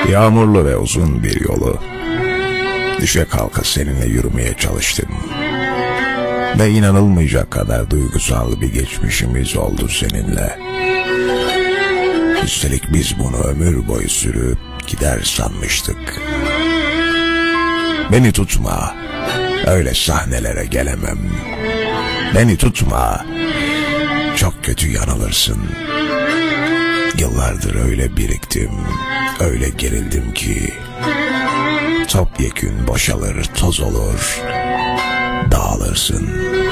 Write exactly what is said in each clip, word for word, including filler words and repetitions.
Yağmurlu ve uzun bir yolu düşe kalka seninle yürümeye çalıştım. Ve inanılmayacak kadar duygusal bir geçmişimiz oldu seninle. Üstelik biz bunu ömür boyu sürüp gider sanmıştık. Beni tutma, öyle sahnelere gelemem. Beni tutma, çok kötü yanılırsın. Yıllardır öyle biriktim, öyle gerildim ki topyekün boşalır, toz olur, dağılırsın.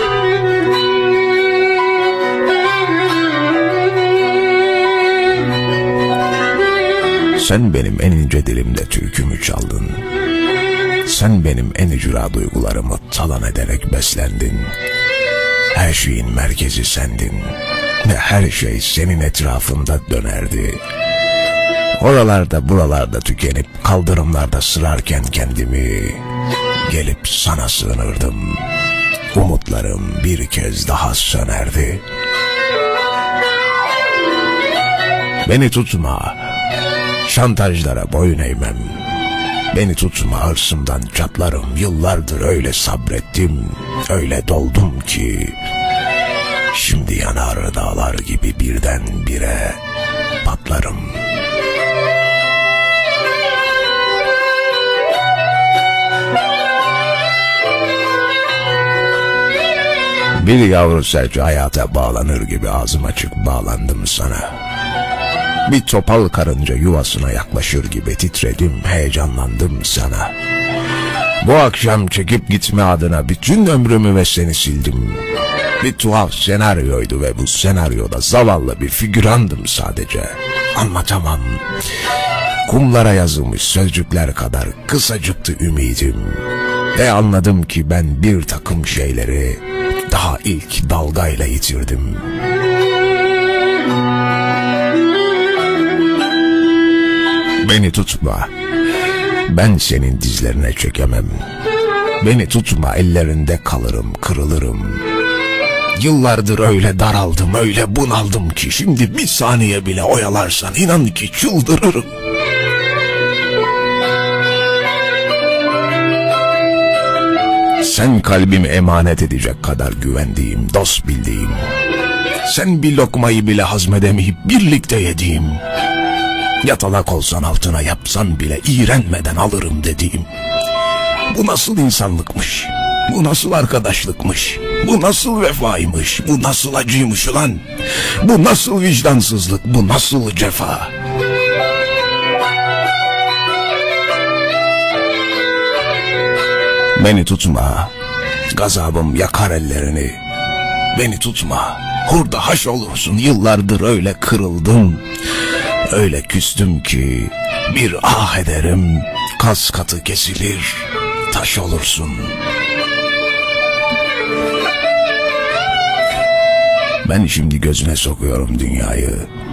Sen benim en ince dilimde türkümü çaldın. Sen benim en ücra duygularımı talan ederek beslendin. Her şeyin merkezi sendin ve her şey senin etrafında dönerdi. Oralarda buralarda tükenip kaldırımlarda sırarken kendimi gelip sana sığınırdım. Umutlarım bir kez daha sönerdi. Beni tutma, şantajlara boyun eğmem. Beni tutma, hırsımdan çatlarım. Yıllardır öyle sabrettim, öyle doldum ki şimdi yanar dağlar gibi birdenbire patlarım. Bir yavru serçe hayata bağlanır gibi ağzım açık bağlandım sana. Bir topal karınca yuvasına yaklaşır gibi titredim, heyecanlandım sana. Bu akşam çekip gitme adına bütün ömrümü ve seni sildim. Bir tuhaf senaryoydu ve bu senaryoda zavallı bir figürandım sadece. Anlatamam. Kumlara yazılmış sözcükler kadar kısacıktı ümidim. Ve anladım ki ben bir takım şeyleri daha ilk dalgayla yitirdim. Beni tutma, ben senin dizlerine çökemem. Beni tutma, ellerinde kalırım, kırılırım. Yıllardır öyle daraldım, öyle bunaldım ki şimdi bir saniye bile oyalarsan inan ki çıldırırım. Sen kalbimi emanet edecek kadar güvendiğim, dost bildiğim. Sen bir lokmayı bile hazmedemeyip birlikte yediğim. Yatalak olsan altına yapsan bile iğrenmeden alırım dediğim. Bu nasıl insanlıkmış? Bu nasıl arkadaşlıkmış? Bu nasıl vefaymış? Bu nasıl acıymış ulan? Bu nasıl vicdansızlık? Bu nasıl cefa? Beni tutma, gazabım yakar ellerini. Beni tutma, hurda haş olursun. Yıllardır öyle kırıldım, öyle küstüm ki bir ah ederim, kas katı kesilir, taş olursun. Ben şimdi gözüne sokuyorum dünyayı,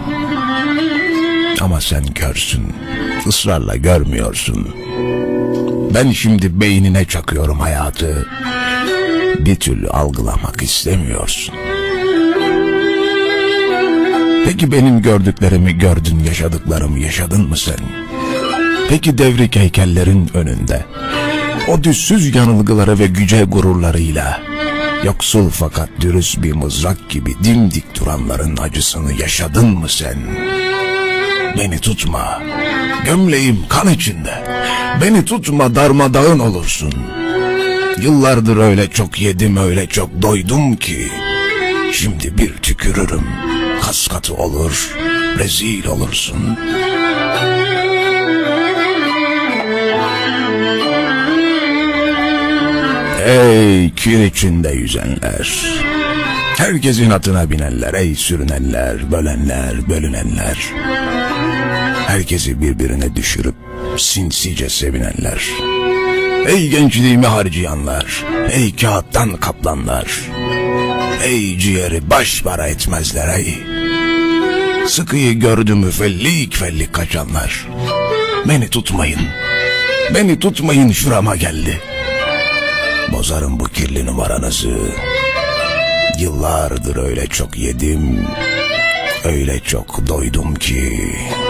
ama sen körsün, ısrarla görmüyorsun. Ben şimdi beynine çakıyorum hayatı, bir türlü algılamak istemiyorsun. Peki benim gördüklerimi gördün, yaşadıklarımı yaşadın mı sen? Peki devrik heykellerin önünde, o düzsüz yanılgıları ve güce gururlarıyla, yoksul fakat dürüst bir mızrak gibi dimdik duranların acısını yaşadın mı sen? Beni tutma, gömleğim kan içinde. Beni tutma, darmadağın olursun. Yıllardır öyle çok yedim, öyle çok doydum ki şimdi bir tükürürüm, kas katı olur, rezil olursun. Ey kir içinde yüzenler, herkesin atına binenler, ey sürünenler, bölenler, bölünenler, herkesi birbirine düşürüp sinsice sevinenler, ey gençliğimi harcayanlar, ey kağıttan kaplanlar, ey ciğeri baş para etmezler, ey sıkıyı gördümü fellik fellik kaçanlar. Beni tutmayın, beni tutmayın, şurama geldi. Bozarım bu kirli numaranızı. Yıllardır öyle çok yedim, öyle çok doydum ki